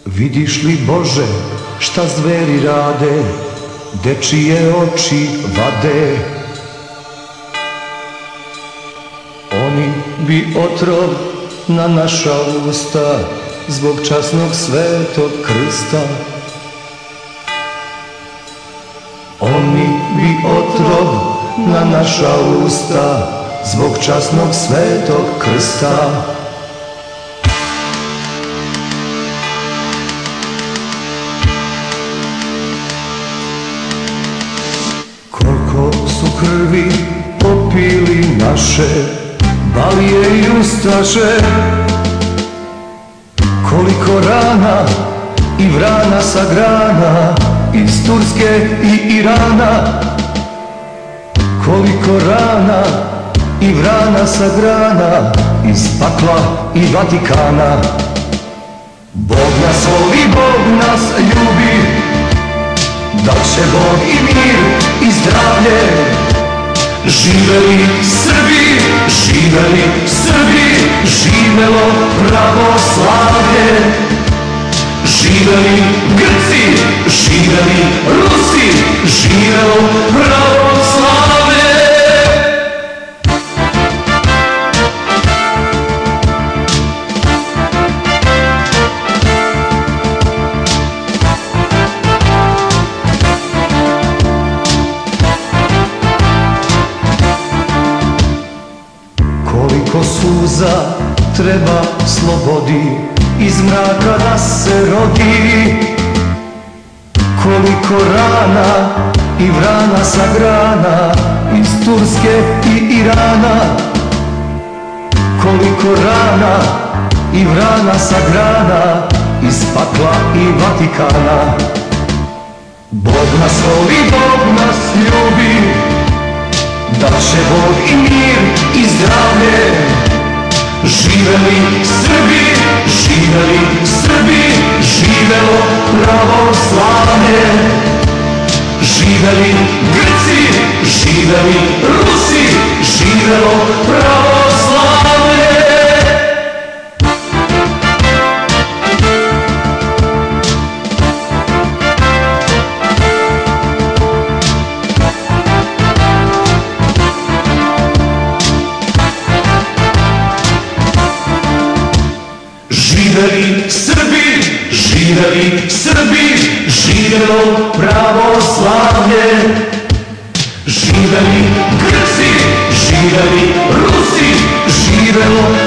Vidiš li Bože šta zveri rade, dečije oči vade? Oni bi otrov na naša usta zbog časnog svetog krsta. Oni bi otrov na naša usta zbog časnog svetog krsta. Koliko su krvi popili naše balije i ustaše, koliko rana i vrana sa grana iz Turske i Irana, koliko rana i vrana sa grana iz pakla i Vatikana. Bog nas voli, Bog nas ljubi, da će Bog i mir i zdravlje. Živeli Srbi, živeli Srbi, živelo pravoslavlje. Živeli Grci, živeli Rusi, živelo pravoslavlje. Koliko suza treba slobodi iz mraka da se rodi, koliko rana i vrana sa grana iz Turske i Irana, koliko rana i vrana sa grana iz pakla i Vatikana. Bog nas voli, Bog nas ljubi, da će Bog i mir i zdravlje. Živeli Srbi, živeli Srbi, živelo pravoslavlje. Živeli Grci, živeli Rusi, živelo pravoslavlje. Živeli Srbi, živeli Srbi, živelo pravoslavlje. Živeli Grci, živeli Rusi, živelo